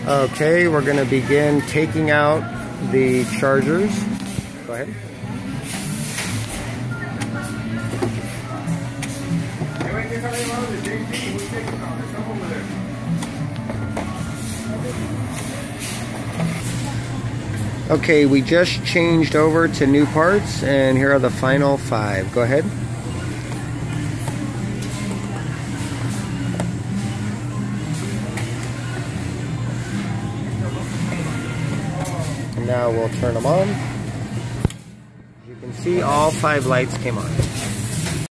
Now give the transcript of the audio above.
Okay, we're going to begin taking out the chargers. Go ahead. Okay, we just changed over to new parts, and here are the final 5. Go ahead. And now we'll turn them on. As you can see, all 5 lights came on.